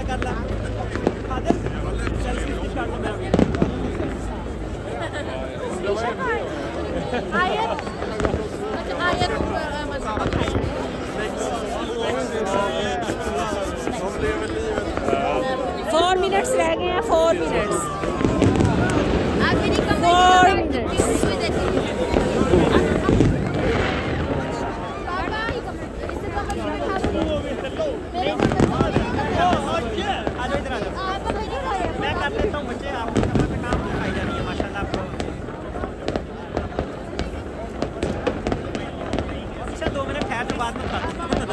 4 minutes रह गए हैं, 4 minutes. अच्छा 2 मिनट ठहर के बाद में